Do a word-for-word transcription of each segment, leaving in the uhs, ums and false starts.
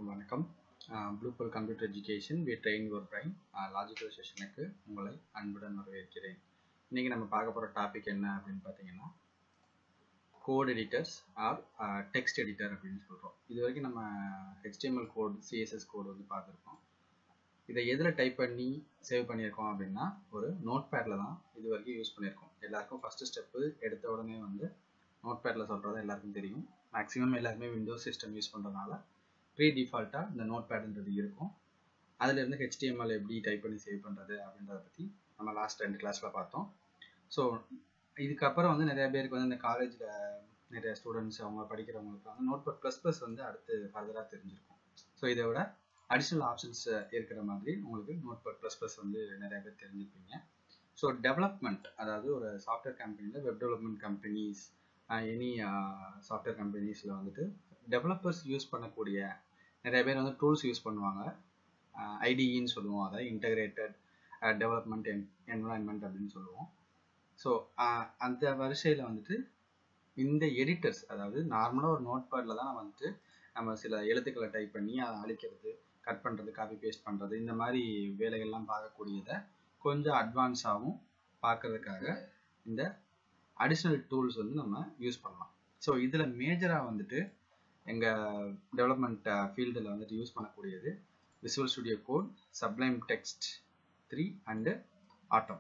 வணக்கம். Blue Bell computer education we train your brain logical செஷனுக்கு உங்களை அன்புடன் வரவேற்கிறேன். இன்றைக்கி நம்ம பார்க்க போகிற டாபிக் என்ன அப்படின்னு பார்த்தீங்கன்னா, code editors or text editor அப்படின்னு சொல்கிறோம். இது வரைக்கும் நம்ம ஹெச்டிஎம்எல் கோட், சிஎஸ்எஸ் கோடு வந்து பார்த்துருக்கோம். இதை எதில் டைப் பண்ணி சேவ் பண்ணியிருக்கோம் அப்படின்னா, ஒரு நோட் பேடில் தான் இது வரைக்கும் யூஸ் பண்ணியிருக்கோம். எல்லாருக்கும் ஃபஸ்ட்டு ஸ்டெப்பு எடுத்த உடனே வந்து நோட் பேடில் சொல்கிறது எல்லாருக்கும் தெரியும். மேக்ஸிமம் எல்லாருமே விண்டோஸ் சிஸ்டம் யூஸ் பண்ணுறதுனால ப்ரீ டிஃபால்ட்டாக இந்த நோட் பேடுன்றது இருக்கும். அதிலிருந்து ஹெச்டிஎம்எல் எப்படி டைப் பண்ணி சேவ் பண்ணுறது அப்படின்றத பற்றி நம்ம லாஸ்ட் ரெண்டு கிளாஸில் பார்த்தோம். ஸோ இதுக்கப்புறம் வந்து நிறைய பேருக்கு வந்து இந்த காலேஜில் நிறைய ஸ்டூடெண்ட்ஸ் அவங்க படிக்கிறவங்களுக்கு வந்து நோட் பேட் ப்ளஸ் ப்ளஸ் வந்து அடுத்து ஃபர்தராக தெரிஞ்சிருக்கும். ஸோ இதை விட அடிஷ்னல் ஆப்ஷன்ஸ் இருக்கிற மாதிரி உங்களுக்கு நோட் பேட் ப்ளஸ் ப்ளஸ் வந்து நிறைய பேர் தெரிஞ்சுருப்பீங்க. ஸோ டெவலப்மெண்ட், அதாவது ஒரு சாஃப்ட்வேர் கம்பெனியில் web development companies, any software கம்பெனிஸில் வந்துட்டு டெவலப்பர்ஸ் யூஸ் பண்ணக்கூடிய நிறைய பேர் வந்து டூல்ஸ் யூஸ் பண்ணுவாங்க. ஐடிஇன்னு சொல்லுவோம், அதாவது இன்டகிரேட்டட் டெவலப்மெண்ட் என் என்வரான்மெண்ட் அப்படின்னு சொல்லுவோம். ஸோ அந்த வரிசையில் வந்துட்டு இந்த எடிட்டர்ஸ், அதாவது நார்மலாக ஒரு நோட் பேடில் தான் வந்துட்டு நம்ம சில எழுத்துக்களை டைப் பண்ணி அதை அழிக்கிறது, கட் பண்ணுறது, காப்பி பேஸ்ட் பண்ணுறது, இந்த மாதிரி வேலைகள்லாம் பார்க்கக்கூடியதை கொஞ்சம் அட்வான்ஸாகவும் பார்க்கறதுக்காக இந்த அடிஷ்னல் டூல்ஸ் வந்து நம்ம யூஸ் பண்ணலாம். ஸோ இதில் மேஜராக வந்துட்டு எங்கள் டெவலப்மெண்ட் ஃபீல்டில் வந்துட்டு யூஸ் பண்ணக்கூடியது Visual Studio Code, Sublime Text three and Atom.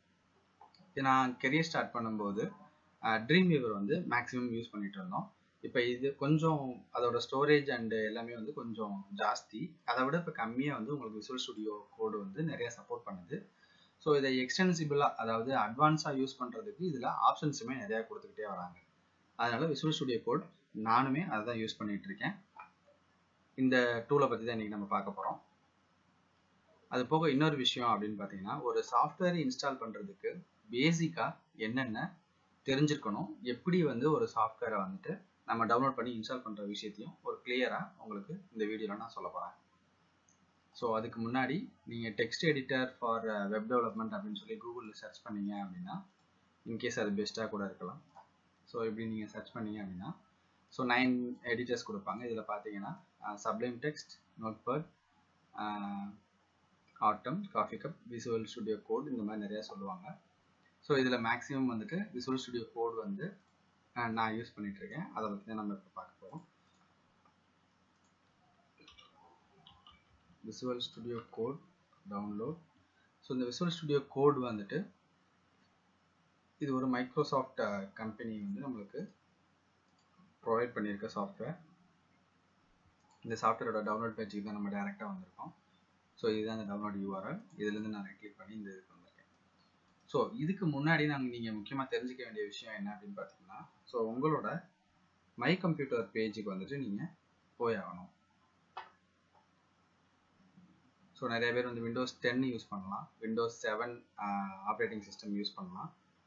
நான் கெரியர் ஸ்டார்ட் பண்ணும்போது ட்ரீம்வீவர் வந்து மேக்ஸிமம் யூஸ் பண்ணிட்டு இருந்தோம். இப்போ இது கொஞ்சம் அதோட ஸ்டோரேஜ் அண்டு எல்லாமே வந்து கொஞ்சம் ஜாஸ்தி. அதை விட இப்போ கம்மியாக வந்து உங்களுக்கு விசுவல் ஸ்டுடியோ கோடு வந்து நிறைய சப்போர்ட் பண்ணுது. ஸோ இதை எக்ஸ்டென்சிபிளாக, அதாவது அட்வான்ஸாக யூஸ் பண்ணுறதுக்கு இதில் ஆப்ஷன்ஸுமே நிறையா கொடுத்துக்கிட்டே வராங்க. அதனால் விசுவல் ஸ்டுடியோ கோட் நானுமே அதை தான் யூஸ் பண்ணிகிட்டு இருக்கேன். இந்த டூலை பற்றி தான் இன்றைக்கி நம்ம பார்க்க போகிறோம். அது போக இன்னொரு விஷயம் அப்படின்னு பார்த்தீங்கன்னா, ஒரு சாஃப்ட்வேர் இன்ஸ்டால் பண்ணுறதுக்கு பேசிக்காக என்னென்ன தெரிஞ்சிருக்கணும், எப்படி வந்து ஒரு சாஃப்ட்வேரை வந்துட்டு நம்ம டவுன்லோட் பண்ணி இன்ஸ்டால் பண்ணுற விஷயத்தையும் ஒரு கிளியராக உங்களுக்கு இந்த வீடியோவில் நான் சொல்ல போகிறேன். ஸோ அதுக்கு முன்னாடி நீங்கள் text editor for web development அப்படின்னு சொல்லி கூகுளில் சர்ச் பண்ணீங்க அப்படின்னா, இன்கேஸ் அது பெஸ்ட்டாக கூட இருக்கலாம். ஸோ இப்படி நீங்கள் சர்ச் பண்ணீங்க அப்படின்னா, ஸோ நைன் எடிட்டர்ஸ் கொடுப்பாங்க. இதில் பார்த்தீங்கன்னா Sublime Text, Notepad, Atom, Coffee Cup, Visual Studio Code, இந்த மாதிரி நிறையா சொல்லுவாங்க. ஸோ இதில் மேக்ஸிமம் வந்துட்டு விசுவல் ஸ்டுடியோ கோட் வந்து நான் யூஸ் பண்ணிகிட்ருக்கேன். அதை பற்றி தான் நம்ம இப்போ பார்க்க போகிறோம். Visual Studio Code download. So இந்த விசுவல் ஸ்டுடியோ கோட் வந்துட்டு இது ஒரு மைக்ரோசாஃப்ட் கம்பெனி வந்து நம்மளுக்கு ப்ரொவைட் பண்ணியிருக்க சாஃப்ட்வேர். இந்த சாஃப்ட்வேரோட டவுன்லோட் பேஜுக்கு தான் நம்ம டேரெக்டாக வந்திருக்கோம். ஸோ இதுதான் அந்த டவுன்லோட் யூஆர்எல். இதுலேருந்து நான் கிளிக் பண்ணி இந்த இதுக்கு வந்திருக்கேன். ஸோ இதுக்கு முன்னாடி நாங்கள் நீங்கள் முக்கியமாக தெரிஞ்சுக்க வேண்டிய விஷயம் என்ன அப்படின்னு பார்த்தீங்கன்னா, ஸோ உங்களோட மை கம்ப்யூட்டர் பேஜுக்கு வந்துட்டு நீங்கள் போய் ஆகணும். ஸோ நிறைய பேர் வந்து விண்டோஸ் டென் யூஸ் பண்ணலாம், Windows seven operating system use பண்ணலாம்.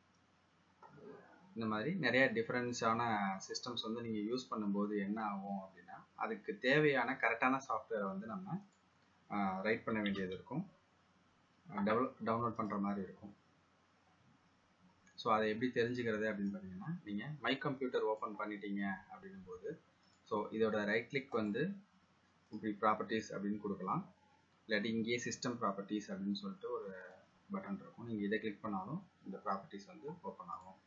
இந்த மாதிரி நிறைய டிஃப்ரென்ஸான சிஸ்டம்ஸ் வந்து நீங்கள் யூஸ் பண்ணும்போது என்ன ஆகும் அப்படின்னா, அதுக்கு தேவையான கரெக்டான சாஃப்ட்வேரை வந்து நம்ம ரைட் பண்ண வேண்டியது இருக்கும், டெவலப் டவுன்லோட் பண்ணுற மாதிரி இருக்கும். ஸோ அதை எப்படி தெரிஞ்சுக்கிறது அப்படின்னு பார்த்தீங்கன்னா, நீங்கள் மை கம்ப்யூட்டர் ஓப்பன் பண்ணிட்டீங்க அப்படின்னும் போது, ஸோ இதோட ரைட் கிளிக் வந்து இப்படி ப்ராப்பர்ட்டிஸ் அப்படின்னு கொடுக்கலாம். இல்லாட்டி இங்கேயே சிஸ்டம் ப்ராப்பர்ட்டிஸ் அப்படின்னு சொல்லிட்டு ஒரு பட்டன் இருக்கும். நீங்கள் இதை கிளிக் பண்ணாலும் இந்த ப்ராப்பர்ட்டிஸ் வந்து ஓப்பன் ஆகும்.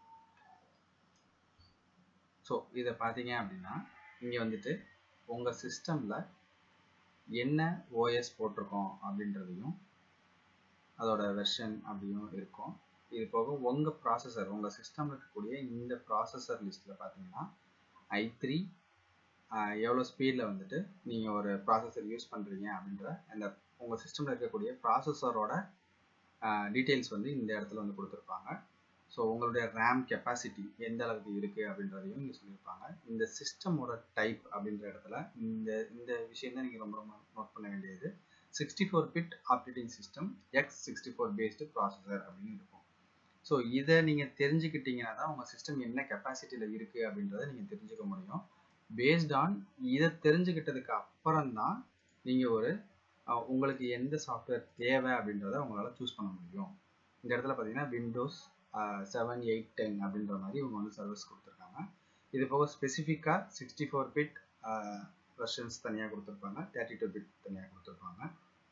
ஸோ இதை பார்த்தீங்க அப்படின்னா, இங்கே வந்துட்டு உங்கள் சிஸ்டமில் என்ன ஓஎஸ் போட்டிருக்கோம் அப்படின்றதையும் அதோட வெர்ஷன் அப்படியும் இருக்கும். இது போக உங்கள் ப்ராசஸர், உங்கள் சிஸ்டமில் இருக்கக்கூடிய இந்த ப்ராசஸர் லிஸ்ட்டில் பார்த்தீங்கன்னா ஐ த்ரீ எவ்வளோ ஸ்பீடில் வந்துட்டு நீங்கள் ஒரு ப்ராசஸர் யூஸ் பண்ணுறீங்க அப்படின்ற அந்த உங்கள் சிஸ்டமில் இருக்கக்கூடிய ப்ராசஸரோட டீட்டெயில்ஸ் வந்து இந்த இடத்துல வந்து கொடுத்துருப்பாங்க. ஸோ உங்களுடைய ரேம் கெப்பாசிட்டி எந்த அளவுக்கு இருக்குது அப்படின்றதையும் இங்கே சொல்லியிருப்பாங்க. இந்த சிஸ்டமோட டைப் அப்படின்ற இடத்துல இந்த இந்த விஷயம் தான் நீங்கள் ரொம்ப ரொம்ப நோட் பண்ண வேண்டியது. Sixty four bit operating system, x sixty four based processor அப்படின்னு இருக்கும். ஸோ இதை நீங்கள் தெரிஞ்சுக்கிட்டீங்கன்னா தான் உங்கள் சிஸ்டம் என்ன கெப்பாசிட்டியில் இருக்குது அப்படின்றத நீங்கள் தெரிஞ்சுக்க முடியும். பேஸ்ட் ஆன் இதை தெரிஞ்சுக்கிட்டதுக்கு அப்புறம் தான் நீங்கள் ஒரு உங்களுக்கு எந்த சாஃப்ட்வேர் தேவை அப்படின்றத உங்களால் சூஸ் பண்ண முடியும். இந்த இடத்துல பார்த்தீங்கன்னா விண்டோஸ் செவன் எயிட் டென் அப்படின்ற மாதிரி இவங்க வந்து சர்வீஸ் கொடுத்துருக்காங்க. இது போக ஸ்பெசிஃபிக்காக சிக்ஸ்டி ஃபோர் பிட் வெர்ஷன்ஸ் தனியாக கொடுத்துருப்பாங்க, தேர்ட்டி டூ பிட் தனியாக கொடுத்துருப்பாங்க.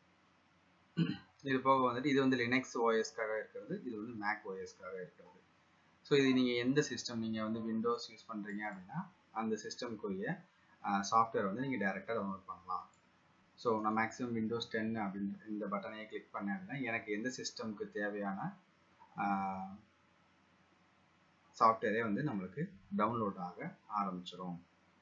இது போக வந்துட்டு இது வந்து லினக்ஸ் ஓஎஸ்க்காக இருக்கிறது, இது வந்து மேக் ஓஎஸ்க்காக இருக்கிறது. ஸோ இது நீங்கள் எந்த சிஸ்டம், நீங்கள் வந்து விண்டோஸ் யூஸ் பண்ணுறீங்க அப்படின்னா அந்த சிஸ்டம்க்குரிய சாஃப்ட்வேர் வந்து நீங்கள் டேரெக்டாக டவுன்லோட் பண்ணலாம். ஸோ நான் மேக்ஸிமம் விண்டோஸ் டென் அப்படின்னு இந்த பட்டனையை கிளிக் பண்ணேன் அப்படின்னா எனக்கு எந்த சிஸ்டம்க்கு தேவையான சாஃப்ட்வேரே வந்து நம்மளுக்கு டவுன்லோட் ஆக ஆரம்பிச்சிடும்.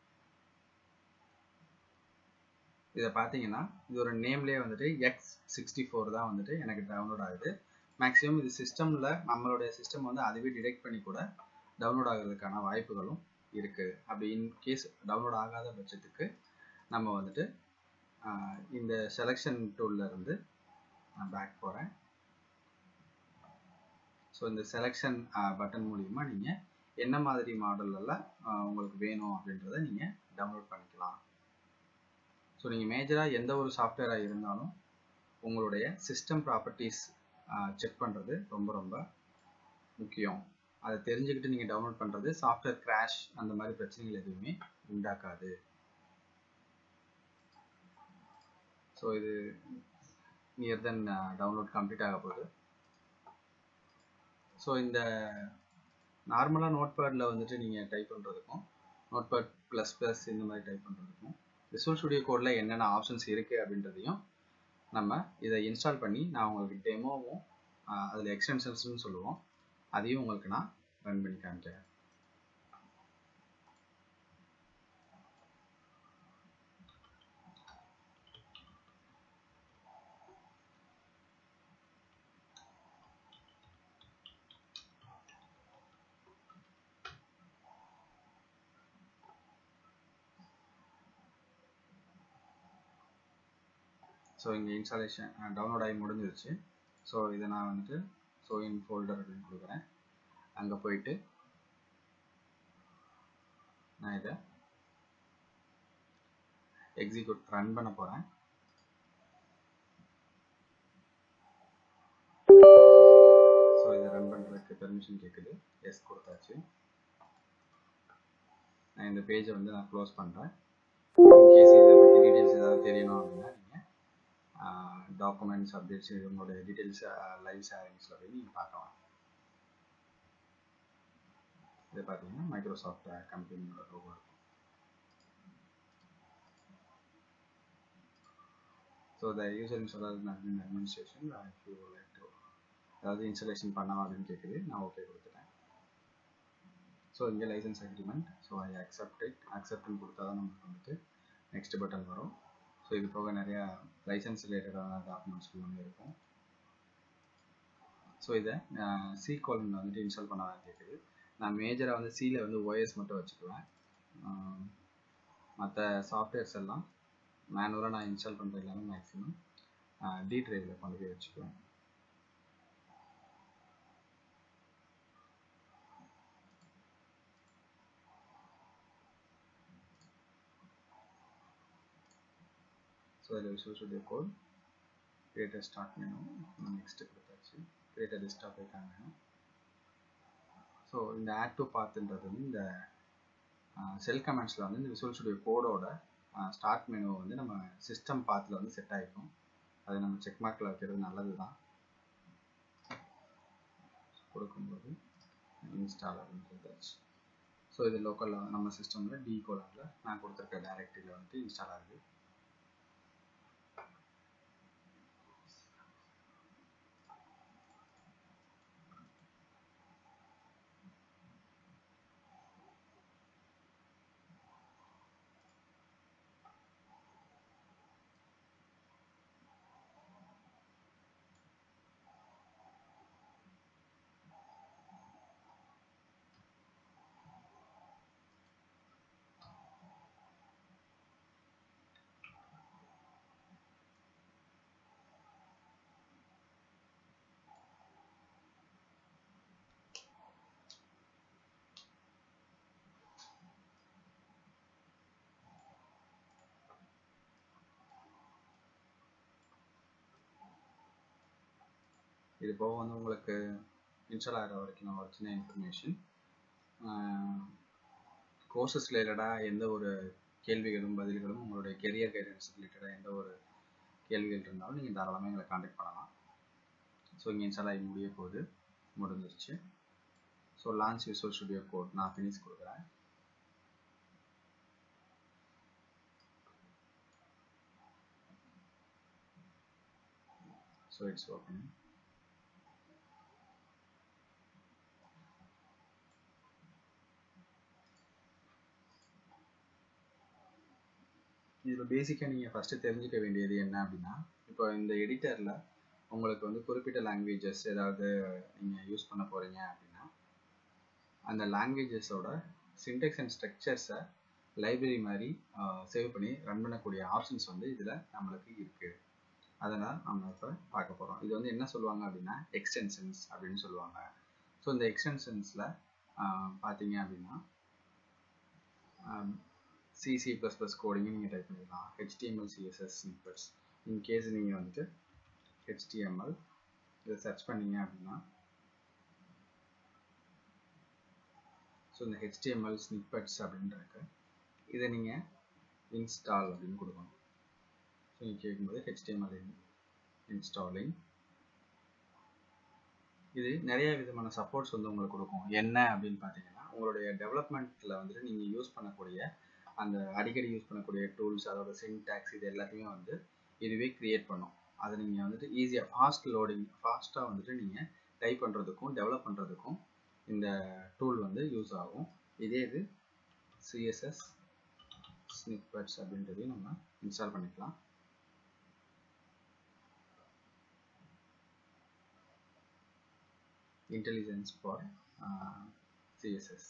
இதை பார்த்தீங்கன்னா இது ஒரு நேம்லேயே வந்துட்டு எக்ஸ் சிக்ஸ்டி ஃபோர் தான் வந்துட்டு எனக்கு டவுன்லோட் ஆகுது. மேக்ஸிமம் இது சிஸ்டமில் நம்மளுடைய சிஸ்டம் வந்து அதுவே டிடெக்ட் பண்ணி கூட டவுன்லோட் ஆகிறதுக்கான வாய்ப்புகளும் இருக்குது. அப்படி இன்கேஸ் டவுன்லோட் ஆகாத பட்சத்துக்கு நம்ம வந்துட்டு இந்த செலெக்ஷன் டூலில் இருந்து நான் பேக் போகிறேன். ஸோ இந்த செலெக்ஷன் பட்டன் மூலிமா நீங்கள் என்ன மாதிரி மாடலெல்லாம் உங்களுக்கு வேணும் அப்படின்றத நீங்கள் டவுன்லோட் பண்ணிக்கலாம். ஸோ நீங்கள் மேஜராக எந்த ஒரு சாஃப்ட்வேராக இருந்தாலும் உங்களுடைய சிஸ்டம் ப்ராப்பர்ட்டிஸ் செக் பண்ணுறது ரொம்ப ரொம்ப முக்கியம். அதை தெரிஞ்சுக்கிட்டு நீங்கள் டவுன்லோட் பண்ணுறது சாஃப்ட்வேர் கிராஷ் அந்த மாதிரி பிரச்சனைகள் எதுவுமே உண்டாக்காது. ஸோ இது நியர் தென் டவுன்லோட் கம்ப்ளீட் ஆக போகுது. ஸோ இந்த நார்மலாக நோட்பேடில் வந்துட்டு நீங்கள் டைப் பண்ணுறதுக்கும் நோட்பேட் ப்ளஸ் ப்ளஸ் இந்த மாதிரி டைப் பண்ணுறதுக்கும் விசுவல் ஸ்டுடியோ கோடில் என்னென்ன ஆப்ஷன்ஸ் இருக்குது அப்படின்றதையும் நம்ம இதை இன்ஸ்டால் பண்ணி நான் உங்களுக்கு டெமோவும் அதில் எக்ஸ்டென்ஷன்ஸ்னு சொல்லுவோம், அதையும் உங்களுக்கு நான் ரன் பண்ணி காமிக்கிறேன். ஸோ இங்கே இன்ஸ்டாலேஷன் டவுன்லோட் ஆகி முடிஞ்சிருச்சு. ஸோ இதை நான் வந்துட்டு ஸோ இன் ஃபோல்டர் அப்படின்னு கொடுக்குறேன். அங்கே போயிட்டு நான் இதை எக்ஸிக்யூட் ரன் பண்ண போகிறேன். ஸோ இதை ரன் பண்ணுறதுக்கு பெர்மிஷன் கேட்குது, எஸ் கொடுத்தாச்சு. நான் இந்த பேஜை வந்து நான் க்ளோஸ் பண்ணுறேன். இன்கேஸ் இதை பற்றி டீட்டெயில்ஸ் ஏதாவது தெரியணும் அப்படின்னா நீங்கள் டாக்குமெண்ட்ஸ் அப்டேட்ஸ் உங்களுடைய டீட்டெயில்ஸ் லைவ் ஷேரிங்ஸில் போய் நீங்கள் பார்க்கலாம். இதை பார்த்தீங்கன்னா மைக்ரோசாஃப்ட் கம்பெனியோட லோகோ இருக்கும். So the user install administration if you like to அதாவது இன்ஸ்டாலேஷன் பண்ணலாம் அப்படின்னு கேட்குது, நான் ஓகே கொடுத்துட்டேன். ஸோ இங்கே licence agreement, so I accept it, அக்செப்ட்னு கொடுத்தா தான் நமக்கு வந்துட்டு நெக்ஸ்ட் பட்டன் வரும். ஸோ இது போக நிறையா லைசன்ஸ் ரிலேட்டடான டாக்குமெண்ட்ஸ் எல்லாமே இருக்கும். ஸோ இதை சி கோலனில் வந்துட்டு இன்ஸ்டால் பண்ண கேட்குது. நான் மேஜராக வந்து சியில் வந்து ஓஎஸ் மட்டும் வச்சுக்குவேன். மற்ற சாஃப்ட்வேர்ஸ் எல்லாம் மேனுவலாக நான் இன்ஸ்டால் பண்ணுறது எல்லாமே மேக்ஸிமம் டி ட்ரைவில் கொண்டு போய் வச்சுக்குவேன். ஸோ இதில் Visual Studio Code create start menu next கொடுத்தாச்சு. கிரியேட் டெஸ்க்டாப் ஐகான் வேணும். ஸோ இந்த ஆட் டு பாத்துன்றது வந்து இந்த செல் கமெண்ட்ஸில் வந்து இந்த விஷுவல் ஸ்டுடியோ கோடோட ஸ்டார்ட் மெனு வந்து நம்ம சிஸ்டம் பாத்தில் வந்து செட் ஆகிக்கும். அதை நம்ம செக் மார்க்கில் வைக்கிறது நல்லது தான். கொடுக்கும்போது இன்ஸ்டால் அப்படின்னு கொடுத்தாச்சு. ஸோ இது லோக்கலில் நம்ம சிஸ்டமில் டி கோலனில் நான் கொடுத்துருக்க டைரக்டரியில் வந்துட்டு இன்ஸ்டால் ஆகுது. இது போக வந்து உங்களுக்கு இன்ஸ்டால் ஆகிற வரைக்கும் நான் ஒரு சின்ன இன்ஃபர்மேஷன், கோர்சஸ் ரிலேட்டடாக எந்த ஒரு கேள்விகளும் பதில்களும் உங்களுடைய கெரியர் கைடன்ஸ் ரிலேட்டடாக எந்த ஒரு கேள்விகள் இருந்தாலும் நீங்கள் தாராளமாக எங்களை காண்டாக்ட் பண்ணலாம். ஸோ இங்கே இன்ஸ்டால் ஆகி முடிய போது முடிஞ்சிருச்சு. So launch Visual Studio Code நான் ஃபினிஷ் கொடுக்குறேன். So it's opening. இதில் பேசிக்காக நீங்கள் ஃபஸ்ட்டு தெரிஞ்சுக்க வேண்டியது என்ன அப்படின்னா, இப்போ இந்த எடிட்டரில் உங்களுக்கு வந்து குறிப்பிட்ட லாங்குவேஜஸ் ஏதாவது நீங்கள் யூஸ் பண்ண போகிறீங்க அப்படின்னா அந்த லாங்குவேஜஸோட சின்டெக்ஸ் அண்ட் ஸ்ட்ரக்சர்ஸை லைப்ரரி மாதிரி சேவ் பண்ணி ரன் பண்ணக்கூடிய ஆப்ஷன்ஸ் வந்து இதில் நம்மளுக்கு இருக்குது. அதனால் நம்ம இப்போ பார்க்க போகிறோம். இது வந்து என்ன சொல்லுவாங்க அப்படின்னா எக்ஸ்டென்ஷன்ஸ் அப்படின்னு சொல்லுவாங்க. ஸோ இந்த எக்ஸ்டென்ஷன்ஸில் பார்த்தீங்க அப்படின்னா C C plus plus coding நீங்கள் டைப் பண்ணிக்கலாம். H T M L C S S snippets in case நீங்கள் வந்துட்டு H T M L இதை சர்ச் பண்ணீங்க அப்படின்னா ஸோ இந்த H T M L snippets அப்படின்றது இதை நீங்கள் இன்ஸ்டால் அப்படின்னு கொடுக்கணும். ஸோ நீங்கள் கேட்கும்போது H T M L installing இது நிறைய விதமான சப்போர்ட்ஸ் வந்து உங்களுக்கு கொடுக்கும். என்ன அப்படின்னு பார்த்தீங்கன்னா உங்களுடைய டெவலப்மெண்ட்டில் வந்துட்டு நீங்கள் யூஸ் பண்ணக்கூடிய அந்த அடிக்கடி யூஸ் பண்ணக்கூடிய டூல்ஸ் அதோட சின்டாக்ஸ் இது எல்லாத்தையுமே வந்து இதுவே கிரியேட் பண்ணும். அதை நீங்கள் வந்துட்டு ஈஸியாக ஃபாஸ்ட் லோடிங் ஃபாஸ்ட்டாக வந்துட்டு நீங்கள் டைப் பண்ணுறதுக்கும் டெவலப் பண்ணுறதுக்கும் இந்த டூல் வந்து யூஸ் ஆகும். இதே இது C S S snippets அப்படின்றதையும் நம்ம இன்ஸ்டால் பண்ணிக்கலாம். Intelligence for C S S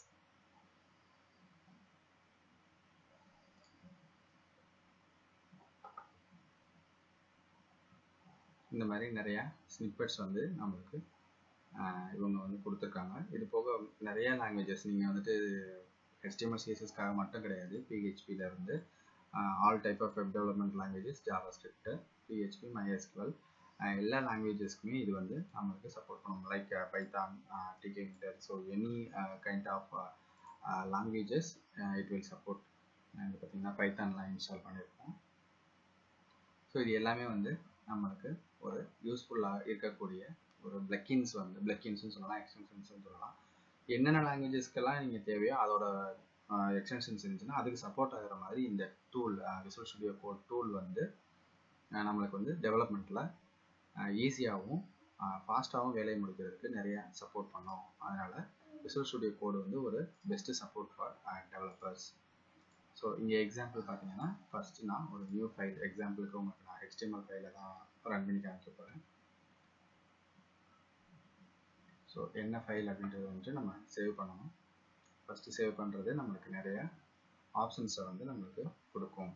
இந்த மாதிரி நிறையா ஸ்னிப்பெட்ஸ் வந்து நம்மளுக்கு இவங்க வந்து கொடுத்துருக்காங்க. இது போக நிறைய லாங்குவேஜஸ் நீங்கள் வந்துட்டு H T M L C S S காக மட்டும் கிடையாது, P H P ல இருந்து all type of web development languages, JavaScript, P H P, MySQL எல்லா லாங்குவேஜஸ்க்குமே இது வந்து நம்மளுக்கு சப்போர்ட் பண்ணும். Like Python, T K Inter, so any kind of languages it will support. இது பார்த்தீங்கன்னா பைத்தான்லாம் இன்ஸ்டால் பண்ணியிருக்கோம். ஸோ இது எல்லாமே வந்து நம்மளுக்கு ஒரு யூஸ்ஃபுல்லாக இருக்கக்கூடிய ஒரு பிளக்கின்ஸ் வந்து பிளக்கின்ஸ்னு சொல்லலாம், எக்ஸ்டென்ஷன்ஸ்னு சொல்லலாம். என்னென்ன லாங்குவேஜஸ்க்கெல்லாம் நீங்கள் தேவையோ அதோட எக்ஸ்டென்ஷன்ஸ் இருந்துச்சுன்னா அதுக்கு சப்போர்ட் ஆகிற மாதிரி இந்த tool Visual Studio Code tool வந்து நம்மளுக்கு வந்து டெவலப்மெண்ட்டில் ஈஸியாகவும் ஃபாஸ்ட்டாகவும் வேலையை முடிக்கிறதுக்கு நிறைய சப்போர்ட் பண்ணோம். அதனால் விசுவல் ஸ்டுடியோ கோடு வந்து ஒரு best support for developers. So இங்கே எக்ஸாம்பிள் பார்த்தீங்கன்னா ஃபஸ்ட்டு நான் ஒரு நியூ ஃபைல் எக்ஸாம்பிளுக்கு உங்களுக்கு நான் H T M L ஃபைலை தான் ரன் பண்ணி காமிக்க போகிறேன். ஸோ என்ன ஃபைல் அப்படின்றத வந்துட்டு நம்ம சேவ் பண்ணணும். ஃபஸ்ட்டு சேவ் பண்ணுறது நம்மளுக்கு நிறைய ஆப்ஷன்ஸை வந்து நம்மளுக்கு கொடுக்கும்.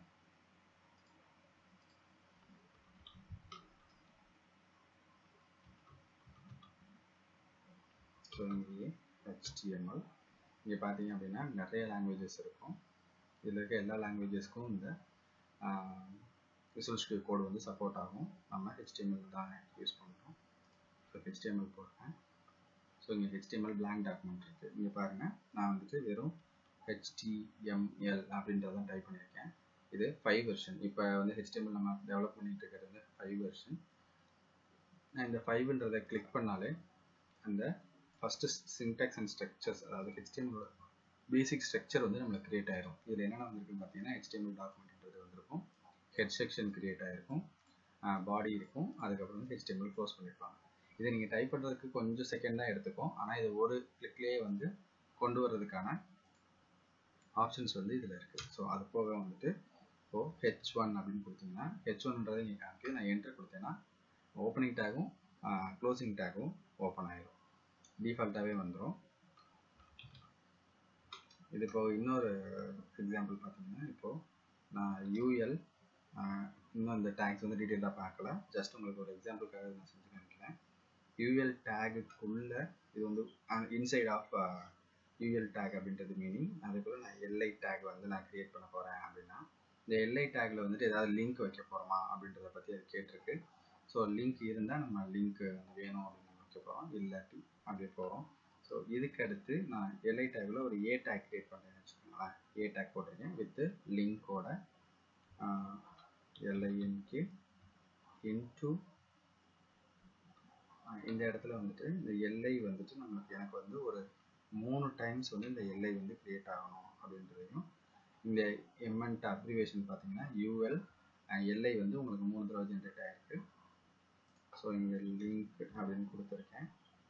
ஸோ இங்கே H T M L இங்கே பார்த்தீங்க அப்படின்னா நிறைய லாங்குவேஜஸ் இருக்கும். இதில் இருக்க எல்லா லாங்குவேஜஸ்க்கும் இந்த விசுவல் ஸ்டுடியோ கோடு வந்து சப்போர்ட் ஆகும். நம்ம H T M L தான் யூஸ் பண்ணுறோம். So H T M L போடுறேன். ஸோ இங்கே H T M L blank document இருக்குது. இங்கே பாருங்கள், நான் வந்துட்டு வெறும் H T M L அப்படின்றதான் டைப் பண்ணியிருக்கேன். இது ஃபைவ் வெர்ஷன். இப்போ வந்து H T M L நம்ம டெவலப் பண்ணிட்டு இருக்கிறது வந்து ஃபைவ் வெர்ஷன். நான் இந்த ஃபைவ்ன்றதை கிளிக் பண்ணாலே அந்த ஃபஸ்ட்டு சின்டாக்ஸ் அண்ட் ஸ்ட்ரக்சர்ஸ், அதாவது H T M L basic structure வந்து நம்மளுக்கு கிரியேட் ஆகிரும். இதில் என்னென்ன வந்திருக்குன்னு பார்த்தீங்கன்னா H T M L டாக்குமெண்ட்ன்றது வந்திருக்கும், ஹெட் செக்ஷன் கிரியேட் ஆகிருக்கும், பாடி இருக்கும், அதுக்கப்புறம் வந்து H T M L close பண்ணியிருப்பாங்க. இதை நீங்கள் டைப் பண்ணுறதுக்கு கொஞ்சம் செகண்ட் தான் எடுத்துக்கும். ஆனால் இது ஒரு கிளிக்லேயே வந்து கொண்டு வர்றதுக்கான ஆப்ஷன்ஸ் வந்து இதில் இருக்குது. ஸோ அது போக வந்துட்டு இப்போது ஹெச் ஒன் அப்படின்னு கொடுத்தீங்கன்னா ஹெச் ஒன்ன்றதை நீங்கள் காமிக்க நான் என்ட்ரு கொடுத்தேன்னா ஓப்பனிங் டேகும் க்ளோசிங் டேகும் ஓப்பன் ஆகிடும், டிஃபால்ட்டாகவே வந்துடும். இது இப்போ இன்னொரு எக்ஸாம்பிள் பார்த்தீங்கன்னா இப்போது நான் யூஎல் இன்னும் இந்த டேக்ஸ் வந்து டீட்டெயிலாக பார்க்கல, ஜஸ்ட் உங்களுக்கு ஒரு எக்ஸாம்பிளுக்காக நான் செஞ்சு காமிக்கிறேன். யூஎல் டேகுக்குள்ளே இது வந்து இன்சைட் ஆஃப் யூஎல் டேக் அப்படின்றது மீனிங். அதுக்குள்ள நான் எல்ஐ டேக் வந்து நான் கிரியேட் பண்ண போகிறேன் அப்படின்னா இந்த எல்ஐ டேக்கில் வந்துட்டு ஏதாவது லிங்க் வைக்க போகிறோமா அப்படின்றத பற்றி அது கேட்டிருக்கு. ஸோ லிங்க் இருந்தால் நம்ம லிங்க் வேணும் அப்படின்னு வைக்க போகிறோம், இல்லாட்டி அப்படியே போகிறோம். ஸோ இதுக்கு அடுத்து நான் எல்ஐ டேக்கில் ஒரு ஏ டேக் கிரியேட் பண்ணுறேன்னு வச்சுக்கோங்க. ஏ டேக் போட்டிருக்கேன் வித் லிங்கோட link into இந்த இடத்துல வந்துட்டு இந்த li வந்துட்டு நமக்கு எனக்கு வந்து ஒரு மூணு டைம்ஸ் வந்து இந்த li வந்து கிரியேட் ஆகணும் அப்படின்றதையும் இந்த எம்என்ட் அப்ரிவேஷன் பார்த்தீங்கன்னா யூஎல் li வந்து உங்களுக்கு மூணு தடவை ஜென்ரேட் ஆயிருக்கு. ஸோ இங்கே லிங்க் அப்படின்னு கொடுத்துருக்கேன்.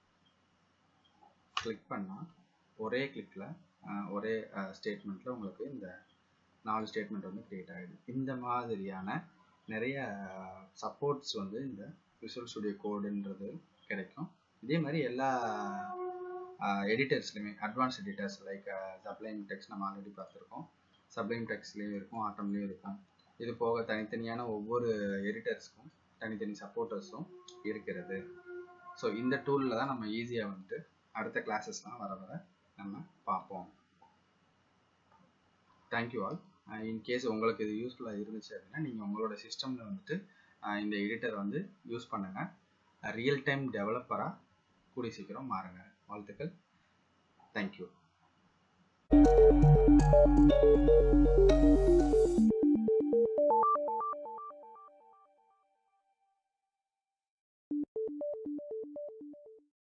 கிளிக் பண்ணால் ஒரே கிளிக்கில் ஒரே ஸ்டேட்மெண்ட்டில் உங்களுக்கு இந்த நாலு ஸ்டேட்மெண்ட் வந்து கிரியேட் ஆகிடுது. இந்த மாதிரியான நிறைய சப்போர்ட்ஸ் வந்து இந்த விசுவல் ஸ்டுடியோ கோடுன்றது கிடைக்கும். இதே மாதிரி எல்லா எடிட்டர்ஸ்லையுமே advance editors like Sublime text நம்ம ஆல்ரெடி பார்த்துருக்கோம். சப்ளைம் டெக்ஸ்ட்லேயும் இருக்கும், ஆட்டம்லேயும் இருக்கும். இது போக தனித்தனியான ஒவ்வொரு எடிட்டர்ஸ்க்கும் தனித்தனி சப்போர்ட்டர்ஸும் இருக்கிறது. ஸோ இந்த டூலில் தான் நம்ம ஈஸியாக வந்துட்டு அடுத்த கிளாஸஸ்லாம் வர வர நம்ம பார்ப்போம். Thank you all. இன்கேஸ் உங்களுக்கு இது யூஸ்ஃபுல்லாக இருந்துச்சு அப்படின்னா நீங்கள் உங்களோட சிஸ்டமில் வந்துட்டு இந்த எடிட்டர் வந்து யூஸ் பண்ணுங்கள். ரியல் டைம் டெவலப்பராக கூடி சீக்கிரம் மாறுங்க. வாழ்த்துக்கள். தேங்க்யூ.